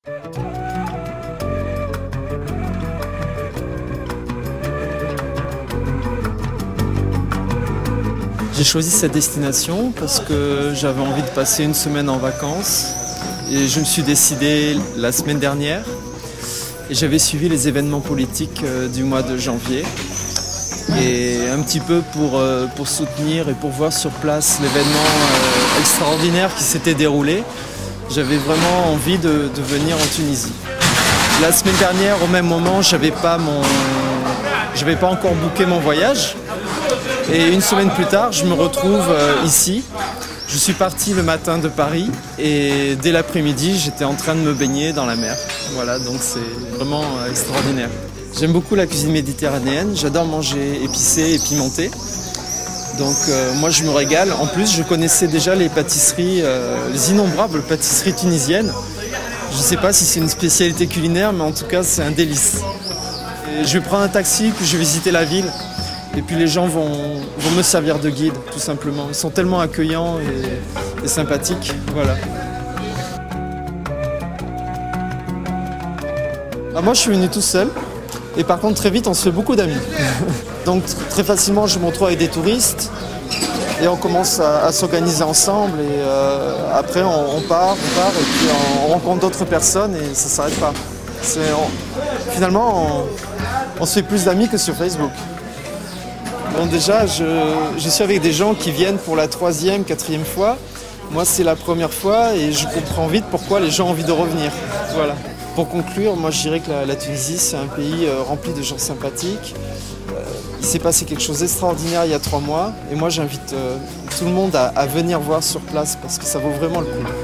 J'ai choisi cette destination parce que j'avais envie de passer une semaine en vacances et je me suis décidé la semaine dernière et j'avais suivi les événements politiques du mois de janvier et un petit peu pour soutenir et pour voir sur place l'événement extraordinaire qui s'était déroulé. J'avais vraiment envie de venir en Tunisie. La semaine dernière, au même moment, j'avais pas encore booké mon voyage. Et une semaine plus tard, je me retrouve ici. Je suis parti le matin de Paris et dès l'après-midi, j'étais en train de me baigner dans la mer. Voilà, donc c'est vraiment extraordinaire. J'aime beaucoup la cuisine méditerranéenne. J'adore manger épicé et pimenté. Donc moi, je me régale. En plus, je connaissais déjà les pâtisseries, les innombrables pâtisseries tunisiennes. Je ne sais pas si c'est une spécialité culinaire, mais en tout cas, c'est un délice. Et je vais prendre un taxi, puis je vais visiter la ville. Et puis les gens vont me servir de guide, tout simplement. Ils sont tellement accueillants et sympathiques. Voilà. Moi, je suis venu tout seul. Et par contre, très vite, on se fait beaucoup d'amis. Donc très facilement, je me retrouve avec des touristes. Et on commence à s'organiser ensemble. Et après, on part. Et puis on rencontre d'autres personnes et ça ne s'arrête pas. Finalement, on se fait plus d'amis que sur Facebook. Bon, déjà, je suis avec des gens qui viennent pour la 3e, 4e fois. Moi, c'est la première fois et je comprends vite pourquoi les gens ont envie de revenir. Voilà. Pour conclure, moi, je dirais que la Tunisie, c'est un pays rempli de gens sympathiques. Il s'est passé quelque chose d'extraordinaire il y a 3 mois et moi, j'invite tout le monde à venir voir sur place parce que ça vaut vraiment le coup.